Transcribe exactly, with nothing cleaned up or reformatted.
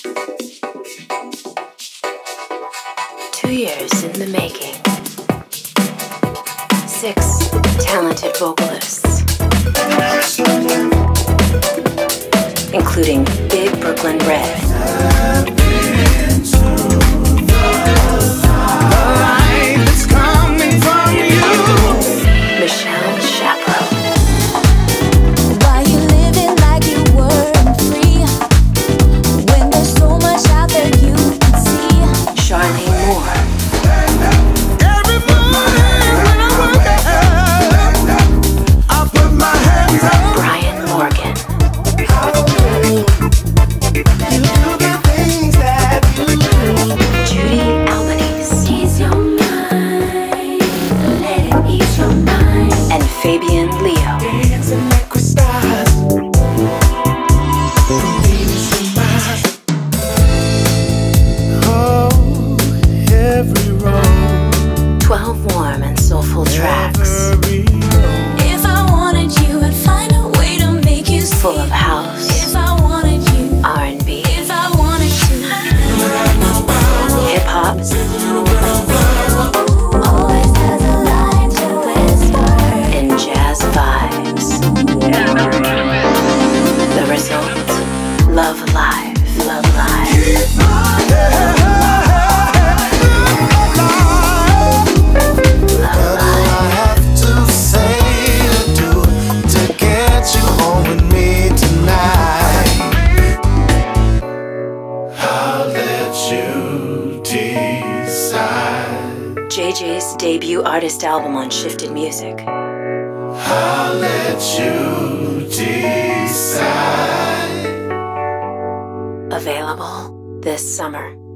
Two years in the making. Six talented vocalists, including Big Brooklyn Red, Michelle Shapiro, Why you living like you weren't free when there's so much out there you can see? Charlene Moore, Every morning when I wake up, I put my hands up. Brian Morgan, You do the things that you do. Judy Albanese, Ease your mind, let it ease your mind. and Fabian Leo. Dancing like we're stars. Venus and Mars. Oh, every road, twelve warm and soulful tracks, every road. If I wanted you, I'd find a way to make you see. full of house, If I wanted you, R and B, if I wanted to, hip hop, always has a line to whisper. and jazz vibes. The result? Love Alive, Love Alive. Love Alive. I have to say to do to get you home with me tonight. I'll let you decide. J J's debut artist album on Shifted Music. I'll let you decide. Available this summer.